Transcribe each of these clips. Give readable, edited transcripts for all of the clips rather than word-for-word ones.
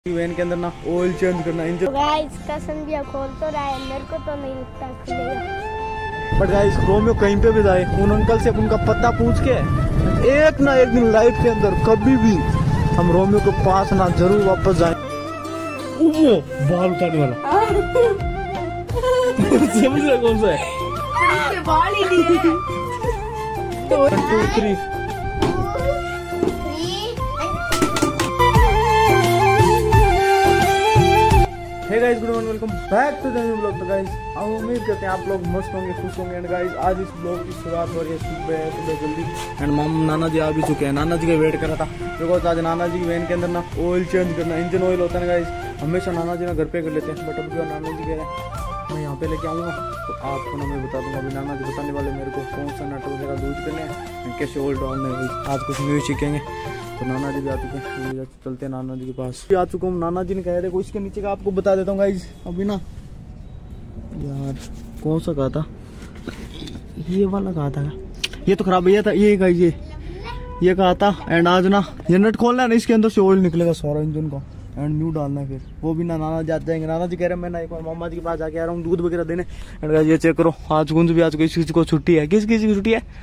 Van के अंदर ना ऑयल चेंज करना इंजन। तो गाइस कसम भी खोल तो रहा है, मेरे को तो नहीं लगता खुलेगा। बट गाइस रोमियो कहीं पे भी जाए उन अंकल से उनका पता पूछ के एक ना एक दिन लाइफ के अंदर कभी भी हम रोमियो के पास ना जरूर वापस जाए। बाल उठाने वाला समझ रहे कौन सा है? बाल ही नहीं है। 1 2 3 hey guys, good morning, welcome back to the new blog. तो गाइस हम उम्मीद करते हैं आप लोग मस्त होंगे, खुश होंगे। एंड गाइस आज इस ब्लॉग की शुरुआत हो रही है सुबह जल्दी। एंड नाना जी आ भी चुके हैं, नाना जी का वेट कर रहा था बिकॉज आज नाना जी की वैन के अंदर ना ऑयल चेंज करना, इंजन ऑयल होता है ना गाइस, हमेशा नाना जी ना घर पे कर लेते हैं। बट अब जो नाना जी कह रहे हैं मैं यहाँ पे लेके आऊँगा तो आपको ना मैं बता दूंगा। अभी नाना जी बताने वाले मेरे को कौन सा नट वगैरह यूज करने हैं, कैसे ऑयल डालने हैं। आज कुछ न्यू सीखेंगे। तो नाना जी भी आ चुके हैं, चलते हैं नाना जी के पास। आ चुका हूँ, नाना जी ने कह देखो इसके नीचे का आपको बता देता हूँ गाइस। अभी ना यार कौन सा कहा था, ये वाला कहा था, ये तो खराब है था ये गाइस, ये कहा था। एंड आज ना ये नट खोलना है ना, इसके अंदर से ऑयल निकलेगा सारा इंजन का। एंड न्यू डालना है फिर वो भी ना नाना जी जाएंगे। नाना जी कह रहे हैं मैं ना एक बार मामा जी के पास जाके आ रहा हूँ दूध वगैरह देने। एंड गाइस ये चेक करो, आज गुंज भी आज किसी को छुट्टी है। किस किसी की छुट्टी है?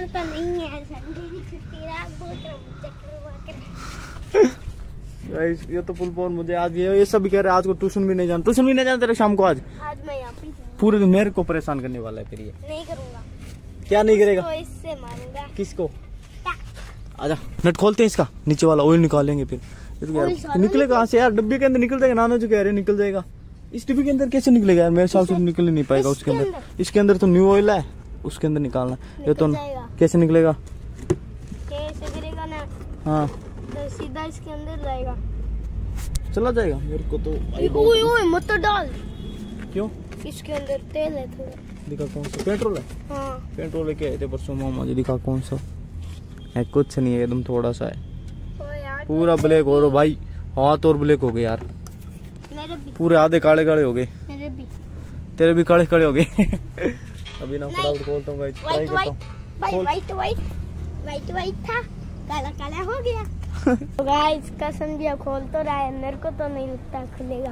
ये तो फुल फोन मुझे आज ये सब भी कह रहे हैं आज को ट्यूशन भी नहीं जाना। ट्यूशन भी नहीं जाना तेरे शाम को आज मैं यहाँ पे पूरे दिन मेरे को परेशान करने वाला है। फिर ये नहीं करूँगा। क्या नहीं करेगा? तो इससे मारूंगा। किसको? आजा नट खोलते हैं इसका, नीचे वाला ऑयल निकालेंगे। फिर निकलेगा कहाँ से यार? डब्बे के अंदर निकल जाएगा। नाना जो कह रहे हैं निकल जाएगा। इस डिब्बे के अंदर कैसे निकलेगा यार? मेरे हिसाब से निकल ही नहीं पाएगा उसके अंदर। इसके अंदर तो न्यू ऑयल है, उसके अंदर निकालना। ये तो कैसे निकलेगा? कैसे गिरेगा ना? हाँ तो सीधा इसके अंदर जाएगा, चला जाएगा। मेरे को तो ओए ओए मत डाल। क्यों? इसके अंदर तेल है थोड़ा। दिखा कौन सा? पेट्रोल है। हाँ पेट्रोल लेके आए थे परसों मामा जी। दिखा कौन सा है? कुछ नहीं है, एकदम थोड़ा सा है। यार पूरा ब्लैक हो रहा भाई, हाथ और ब्लैक हो गए यार। मेरे भी, पूरे आधे काले काले हो गए। मेरे भी, तेरे भी काले काले हो गए। अभी ना फटाफट खोलता हूँ भाई, ट्राई करता हूँ। वाइट था, काला काला हो गया। तो गाइस कसम भी खोल तो रहा है, मेरे को तो नहीं लगता खुलेगा।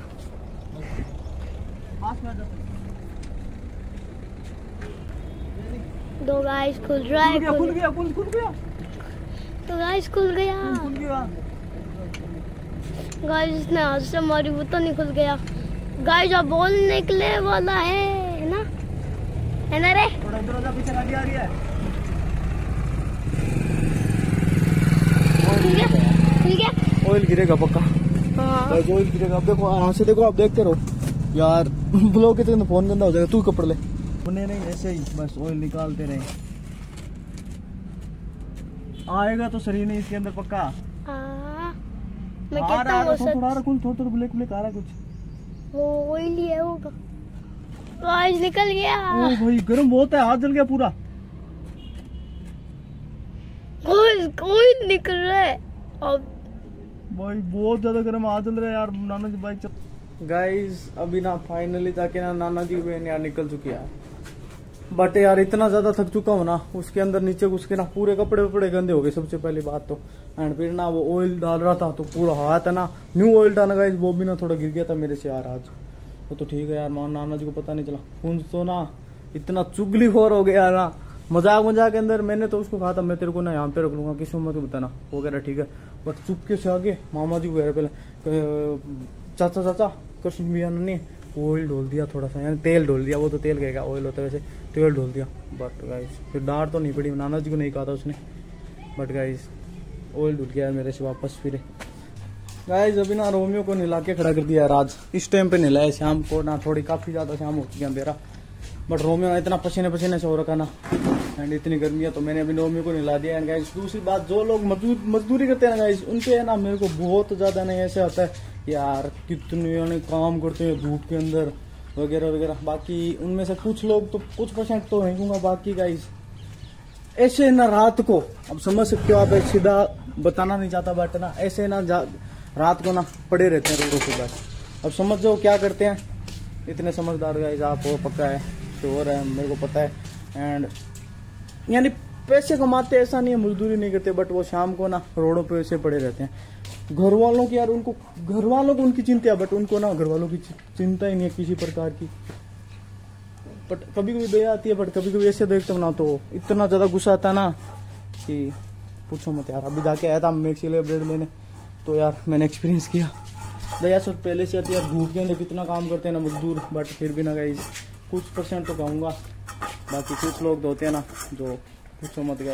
दो गाइस खुल रहा है। खुल गया। तो गाइस खुल गया। गाइस ने हाथ से मारी वो तो नहीं खुल गया। गाइस अब बॉल निकले वाला है ना? है ना रे? थोड़ा इधर उधर पीछे गाड़ी आ रही है। खुल गया। ऑयल गिरेगा पक्का। हाँ ऑयल गिरेगा। अब देखो यहाँ से देखो, आप देखते रहो यार। ब्लॉग के तो फोन गंदा हो जाएगा। तू कपड़े ले बने नहीं, ऐसे ही बस ऑयल निकालते रहे। आएगा तो सही नहीं इसके अंदर पक्का। मैं कहता हूँ थोड़ा ब्लैक आ रहा है कुछ। वो ऑयल ही है होगा। गाइस निकल गया। ओ भाई गर्म बहुत है, हाथ जल गया पूरा। ऑयल निकल रहा है अब भाई, बहुत ज्यादा गर्म, हाथ जल रहा है यार। नाना जी बाइक चल। गाइस अभी ना फाइनली जाके ना नाना जी की यार निकल चुकी है। बट यार इतना ज्यादा थक चुका हूँ ना, उसके अंदर नीचे घुस के ना पूरे कपड़े वपड़े गंदे हो गए सबसे पहली बात तो। एंड फिर ना वो ऑयल डाल रहा था तो पूरा हाथ है ना न्यू ऑयल डालना गाइस, वो भी ना थोड़ा गिर गया था मेरे से यार आज। वो तो ठीक है यार, नाना जी को पता नहीं चला। कुंज तो ना इतना चुगलीखोर हो गया ना, मजाक के अंदर मैंने तो उसको कहा था मैं तेरे को ना यहाँ पे रख लूंगा, किसी मत बताना। वो कह रहा ठीक है। बट चुपके से आगे मामा जी को कह रहे पहले चाचा कृष्ण भैया ने ऑयल डोल दिया थोड़ा सा, यानी तेल डोल दिया। वो तो तेल कहेगा, ऑयल होता है वैसे, तेल डोल दिया। बट गाइस फिर डांट तो नहीं पड़ी, नाना जी को नहीं कहा था उसने। बट गाइस ऑयल डुल गया मेरे से वापस फिर। गाइस अभी ना रोमियो को नहला के खड़ा कर दिया यार आज। इस टाइम पे नहलाया शाम को ना, थोड़ी काफी ज्यादा शाम हो चुकी है अंधेरा। बट रोमियो इतना पसीने से हो रखा ना, एंड इतनी गर्मी है तो मैंने अभी रोमियो को नहला दिया। एंड गाइस दूसरी बात, जो लोग मजदूरी करते हैं ना गाइस, उनके है ना मेरे को बहुत ज्यादा नहीं ऐसे होता है यार, कितने काम करते हैं धूप के अंदर वगैरह वगैरह। बाकी उनमें से कुछ लोग तो कुछ % तो नहीं दूंगा। बाकी गाइस ऐसे ना रात को, अब समझ सकते हो आप, एक सीधा बताना नहीं चाहता बट ना ऐसे ना रात को ना पड़े रहते हैं रोडों पे बस। अब समझ जाओ क्या करते हैं। इतने समझदार गाइस आप हो, पक्का है, श्योर है, मेरे को पता है। एंड यानी पैसे कमाते ऐसा नहीं है, मजदूरी नहीं करते, बट वो शाम को ना रोडों पे ऐसे पड़े रहते हैं। घर वालों की यार, उनको घर वालों को उनकी चिंता है, बट उनको ना घर वालों की चिंता ही नहीं है किसी प्रकार की। बट कभी कभी दया आती है, बट कभी कभी ऐसे देखते हो ना तो इतना ज्यादा गुस्सा आता है ना कि पूछो मत यार। अभी जाके आया था मैक्सी ले ब्रेड लेने, तो यार मैंने एक्सपीरियंस किया दया सब पहले से आती है। धूप के अंदर कितना काम करते हैं ना मजदूर, बट फिर भी ना गाइस कुछ % तो कहूँगा, बाकी कुछ लोग होते हैं ना जो पूछो मत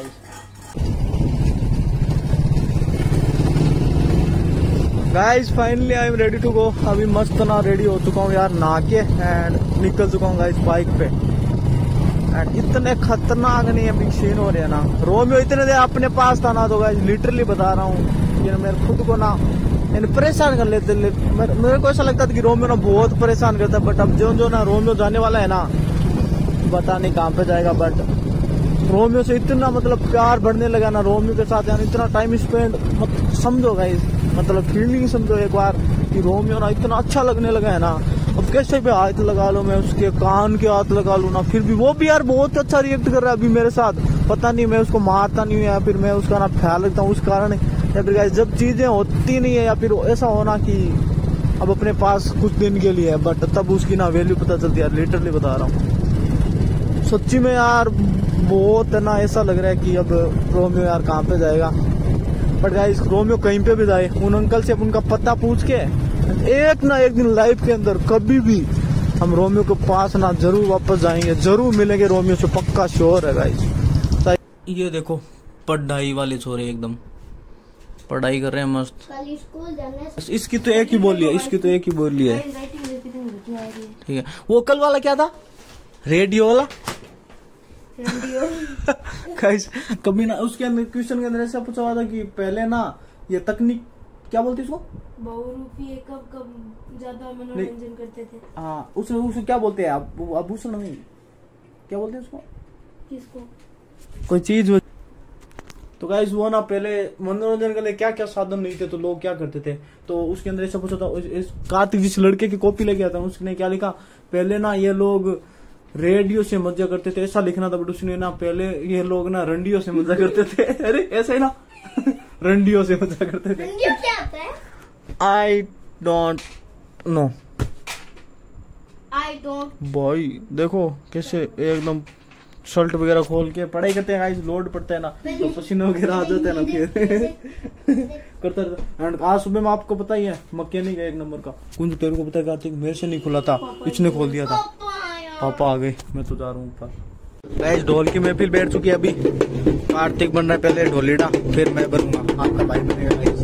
guys. Finally I am ready to go. अभी मस्त ना रेडी हो चुका हूँ यार, नहा के एंड निकल चुका हूँ गाइस बाइक पे। एंड इतने खतरनाक नहीं अभी सीन हो रहे हैं ना। रोमियो इतने देर अपने पास था ना तो गाइस लिटरली बता रहा हूँ कि मेरे खुद को ना परेशान कर लेते। मेरे को ऐसा लगता था कि रोमियो ना बहुत परेशान करता है, बट अब जो ना रोमियो जाने वाला है ना, पता नहीं कहाँ पे जाएगा। बट रोमियो से इतना मतलब प्यार बढ़ने लगा ना, रोमियो के साथ यार इतना टाइम स्पेंड समझो गाइस, मतलब फीलिंग समझो एक बार कि रोमियो ना इतना अच्छा लगने लगा है ना। अब कैसे भी हाथ लगा लो, मैं उसके कान के हाथ लगा लूँ ना, फिर भी वो भी यार बहुत अच्छा रिएक्ट कर रहा है अभी मेरे साथ। पता नहीं मैं उसको मारता नहीं हूँ या फिर मैं उसका ना ख्याल रखता हूँ उस कारण, या फिर गाइस जब चीजें होती नहीं है या फिर ऐसा होना कि अब अपने पास कुछ दिन के लिए है, बट तब उसकी ना वैल्यू पता चलती है। लिटरली बता रहा हूँ सच्ची में यार, बहुत ना ऐसा लग रहा है कि अब रोमियो यार कहाँ पे जाएगा। बट गाइस रोमियो कहीं पे भी जाए, उन अंकल से उनका पता पूछ के एक ना एक दिन लाइफ के अंदर कभी भी हम रोमियो के पास ना जरूर वापस जाएंगे, जरूर मिलेंगे रोमियो से, पक्का श्योर है गाइस। ये देखो पढ़ाई वाले छोरे एकदम पढ़ाई कर रहे हैं मस्त। स्कूल जाना है। इसकी तो एक ही बोली है, इसकी तो एक ही बोली है। ठीक है, वो कल वाला क्या था, रेडियो वाला गाइस। कभी ना उसके अंदर क्वेश्चन के अंदर ऐसा पूछा हुआ था कि पहले ना ये तकनीक क्या बोलती इसको, बहुरूपी कब ज्यादा मनोरंजन करते थे। हाँ उसे क्या बोलते हैं आभूषण नहीं, क्या बोलते हैं उसको, किसको, कोई चीज। तो गाइस वो ना पहले मनोरंजन के लिए क्या क्या साधन नहीं थे तो लोग क्या करते थे, तो उसके अंदर ऐसा पूछा था। कार्तिक जिस लड़के की कॉपी लेके आता उसने क्या लिखा, पहले ना ये लोग रेडियो से मजा करते थे, ऐसा लिखना था। बट उसने ना पहले ये लोग ना रंडियो से मजा करते थे। अरे ऐसा ही ना रंडियो से मजा करते थे। रंडियो क्या होता है? आई डोंट नो भाई। देखो कैसे एकदम शर्ट वगैरह खोल के पढ़ाई करते हैं गाइस, लोड पड़ता है ना तो पसीने वगैरह आ जाते हैं ना फिर करता रहता। एंड आज सुबह में आपको पता ही है मैकेनिक है एक नंबर का, कुंज तेरे को पता है कार्तिक, मेरे से नहीं खुला था, इसने खोल दिया था। पापा आ गए, मैं तो जा रहा हूँ ऊपर। गाइस ढोल की महफिल बैठ चुकी है, अभी कार्तिक बन रहा है पहले ढोलीडा, फिर मैं बनूंगा, आपका भाई बनेगा गाइस।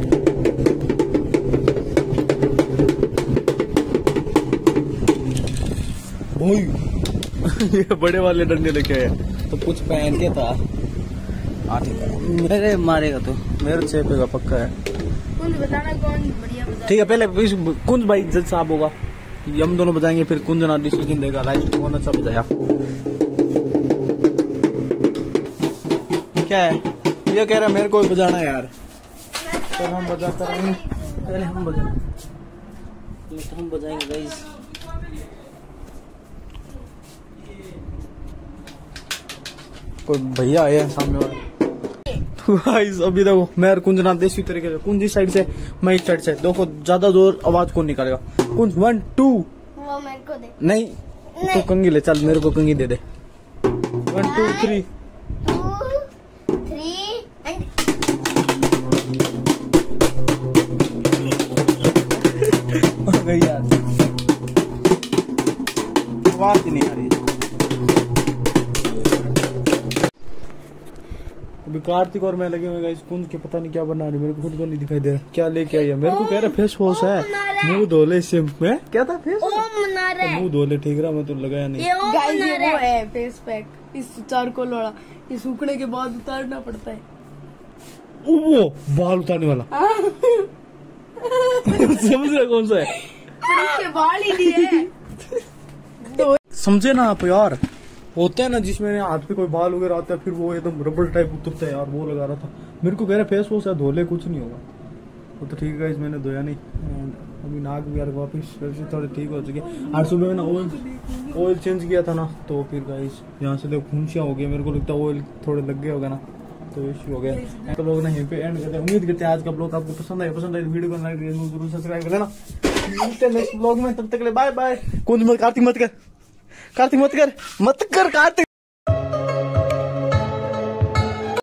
ये बड़े वाले डंडे लेके आए तो कुछ पहन के था, मेरे मारेगा तो मेरे चेपेगा पक्का है। कुंज बताना कौन बढ़िया बता। ठीक है पहले कुंज भाई जज साहब होगा, हम दोनों बजाएंगे, फिर कुंज ना डिसीजन देगा लाइफ कौन अच्छा बजाया। क्या है ये कह रहा है मेरे को भी बजाना है यार, तो हम बजाते रहेंगे, पहले हम बजाएंगे गाइस। कोई भैया आए हैं सामने वाले। गाइस अभी देखो मैं और कुंज ना देसी तरीके से, कुंज इस साइड से मैं इस साइड से, देखो ज्यादा जोर आवाज कौन निकालेगा। कुंज 1 2 वो मेरे को दे। नहीं तो कंगी ले, चल मेरे को कंगी दे दे। 1 2 3 गई यार, आवाज ही नहीं आ रही। अभी कार्तिक और मैं लगे हुए गाइस, कुंज के पता नहीं क्या बना रही, मेरे को खुद को नहीं दिखाई दे रहा क्या लेके आई है। मेरे को कह रहा फेस वॉश है, मुंह धोले से मैं क्या था फेस मुंह धोले, ठीक रहा मैं तो लगाया नहीं। गाइस ये वो है फेस पैक, इस चारकोल वाला, ये सूखने के बाद उतारना पड़ता है। वो बाल उतारने वाला समझ रहे कौन सा है, इसके बाल ही नहीं है। समझे ना आप यार, होता है ना जिसमें हाथ पे कोई बाल वगैरह आता है फिर वो एकदम रबड़ टाइप उतरता है यार, वो लगा रहा था। मेरे को कह रहा फेस वॉश है धोले कुछ नहीं होगा, वो तो ठीक है गाइस मैंने धोया नहीं। अभी नाक भी यार वापिस से थोड़े ठीक हो चुके। आज सुबह में ना ऑयल चेंज किया था ना, तो फिर गाइस यहाँ से देखो फुंसियाँ हो गई, मेरे को लगता है ऑयल थोड़े लग गया होगा ना, तो इश्यू हो गया। तो लोग ने यहीं पे एंड करते हैं। उम्मीद करते हैं आज का ब्लॉग आपको पसंद आया तो वीडियो को लाइक जरूर सब्सक्राइब कर लेना। मिलते हैं नेक्स्ट ब्लॉग में, तब तक के लिए बाय बाय। कौन कार्तिक मत कर कार्तिक।